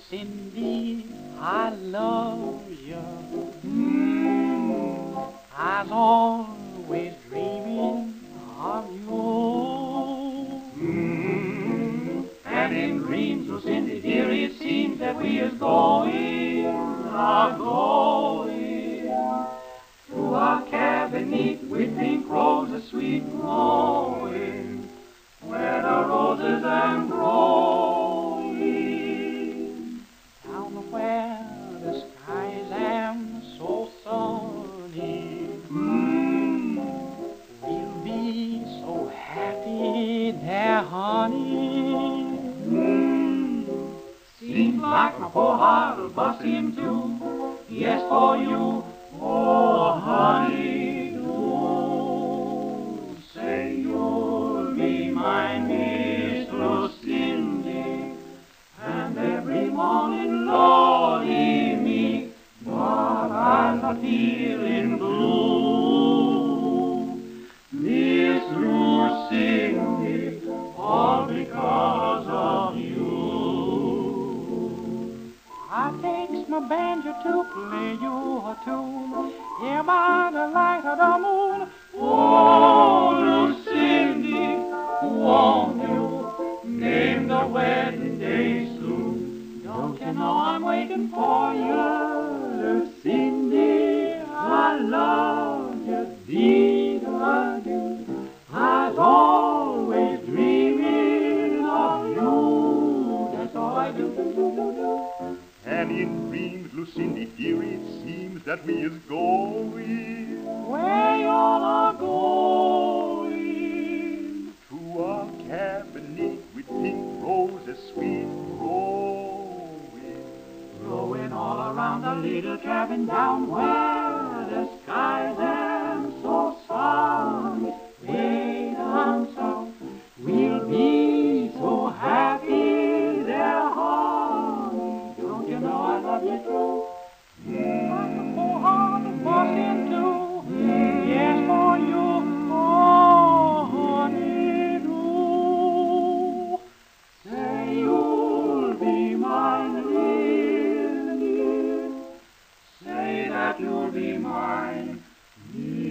Lucindy, I love you. I was always dreaming of you. And in dreams, Lucindy, dear, it seems that we is going, are going to our cabin neat with pink roses sweet growing, where the roses am growing, down where the skies am so sunny. We'll be so happy there, honey. Seems like my poor heart will bust in two. Yes, for you, oh honey, do say you'll be mine, Miss Lucindy. And every morning, Lordy me, but I'm not feeling blue. Miss Lucindy, all because of you. I takes my banjo to play you a tune, here by the light of the moon. Oh, Lucindy, won't you name the wedding day soon? Don't you know I'm waiting for you, Lucindy? I love you, dee-da-doo. I was always dreaming of you. That's all I do. And in dreams, Lucindy, dear, it seems that we is going where y'all are going, to our cabin neat with pink roses sweet growing, growing all around the little cabin down where the skies am so sunny, way down south. We'll be so happy there, honey. Don't you know I love you true? Like a poor heart to bust into. Yes, for you, oh honey, do say you'll be mine, dear. Say that you'll be mine, dear.